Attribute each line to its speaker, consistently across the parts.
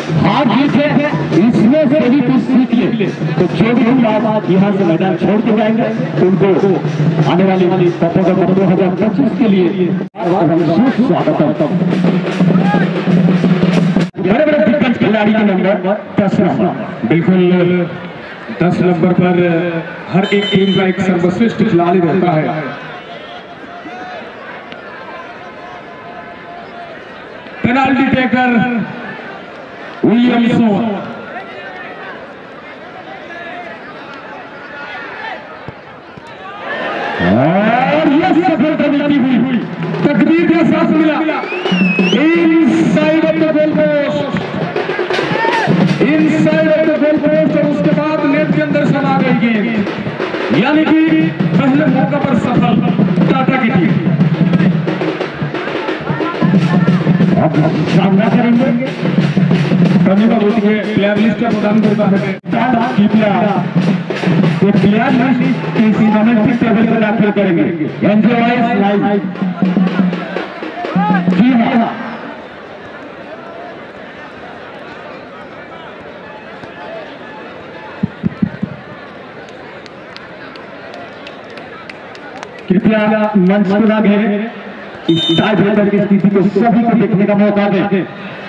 Speaker 1: हार जीत है, इसमें से भी कुछ सीख ले तो जो भी हम आप यहाँ से मैदान छोड़ के जाएंगे उनको आने वाली प्रतियोगिता 2025 के लिए स्वागत। बड़े बड़े दिग्गज खिलाड़ी का नंबर 10 नंबर।
Speaker 2: बिल्कुल 10 नंबर पर हर एक टीम का एक सर्वश्रेष्ठ खिलाड़ी रहता है। पेनाल्टी टेकर विलियमसन,
Speaker 1: और यह सफलता मिलती हुई
Speaker 2: तकदीर का साथ मिला। Inside of the goal post, inside of the goal post, और उसके बाद नेट के अंदर समा गई गेंद। यानी कि पहले मौका पर सफल टाटा की टीम।
Speaker 1: अब सामना करेंगे
Speaker 2: धन्यवाद होती है प्लेयर लिस्ट का प्रदान करता है
Speaker 1: टाटा की प्लेयर लिस्ट इसी मोमेंट टेबल पर दाखिल करेंगे। Enjoy live. जी हाँ, कृपया मंच पर आ गए इस टाई ब्रेकर की स्थिति को सभी को देखने का मौका दें।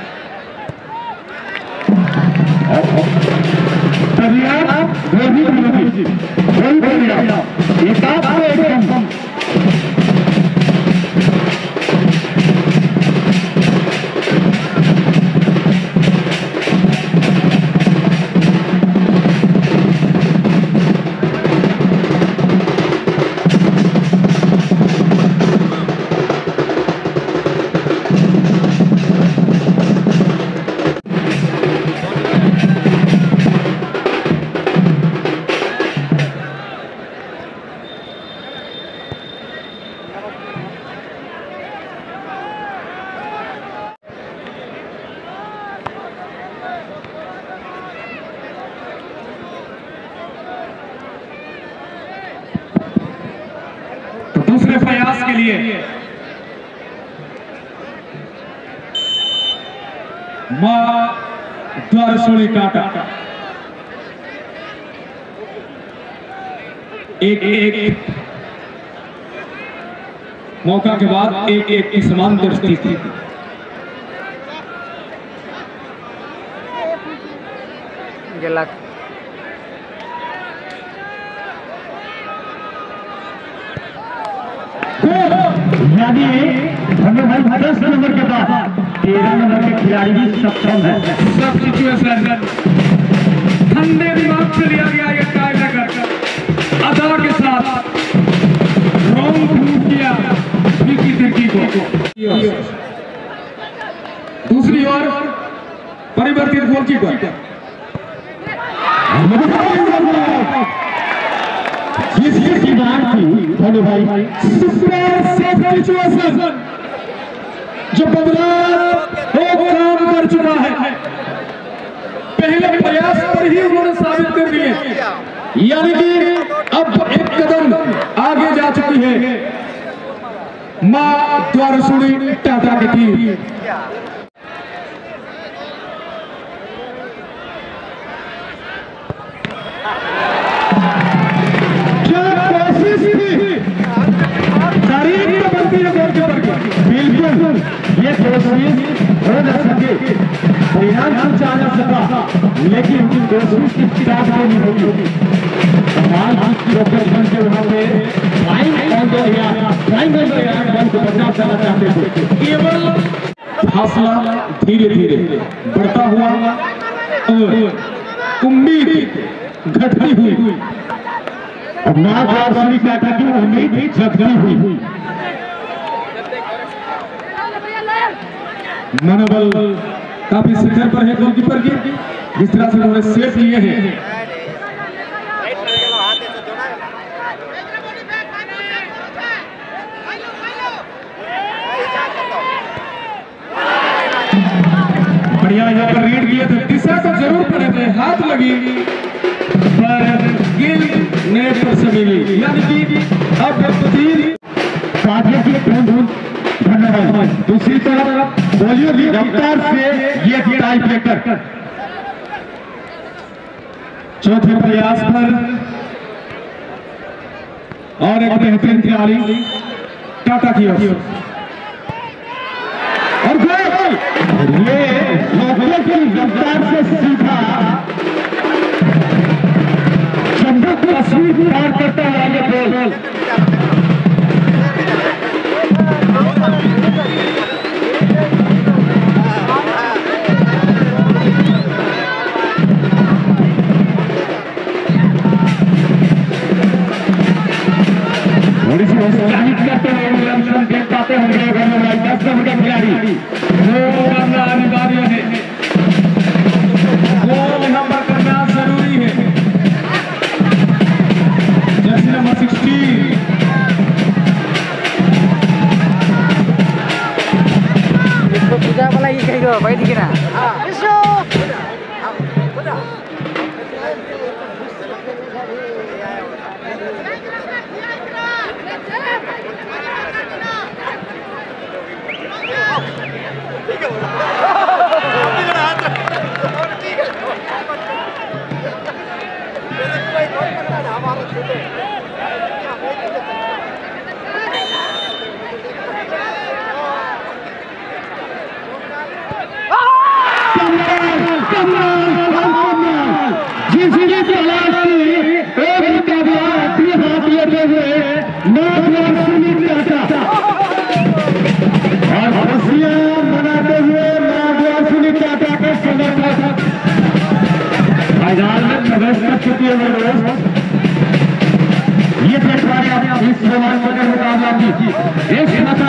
Speaker 2: दूसरे प्रयास के लिए मां द्वारसोली टाटा एक मौका के बाद एक की समान दृष्टि थी।
Speaker 1: यानी हमें भाई 10 नंबर के बाद 13 नंबर के खिलाड़ी भी सक्षम है।
Speaker 2: सब सिचुएशन ठंडे दिमाग से लिया गया ये टाई ब्रेकर अदा के साथ रॉन्ग प्रूव किया विकी तिर्की को। दूसरी ओर परिवर्तित गोलकीपर
Speaker 1: जिसकी बात थी धोनी भाई
Speaker 2: सिचुएशन जो बदलाव काम कर चुका है, पहले प्रयास पर ही उन्होंने साबित कर दिए। यानी कि अब एक कदम आगे जा चुकी है मां द्वारसोली टाटा की टीम।
Speaker 1: बिल्कुल ये कोशिश हो न सके, परिणाम कुछ आ न सका, लेकिन उनकी कोशिश की किताब नहीं होगी। कमाल की लोकेशन के वहां पे बल को बचाव करना चाहते थे।
Speaker 2: केवल फासला धीरे धीरे बढ़ता हुआ और उम्मीद घटती हुई
Speaker 1: मां द्वारसोली टाटा की उम्मीद जगती हुई।
Speaker 2: मनोबल काफी शिखर पर है गोलकीपर की, जिस तरह से उन्होंने सेव किए हैं। बढ़िया यहाँ पर रीड किए थे, दिशा तो जरूर पड़े थे, हाथ लगी पर गेंद नेट पर से मिली। यानी कि अब
Speaker 1: साथियों की धन्यवाद। दूसरी तरफ बॉलीवुड रफ्तार से ये
Speaker 2: टाई ब्रेकर। चौथे प्रयास पर और एक बेहतरीन खिलाड़ी टाटा की ओर और गोल।
Speaker 1: ये मौके की रफ्तार से सीधा चंदक तस्वीर पार करता हुआ ये गोल। थोड़ी सी उत्साहित करते हुए देख पाते होंगे 10 नंबर का खिलाड़ी।
Speaker 2: गोल करना अनिवार्य है, गोल यहाँ पर करना जरूरी है। जर्सी नंबर 16
Speaker 3: पूजा वाला ये कहेगा बैठ के ना
Speaker 1: मैदान में प्रवेश कर चुकी है ये देखा इस रोमांचक मुकाबला की एक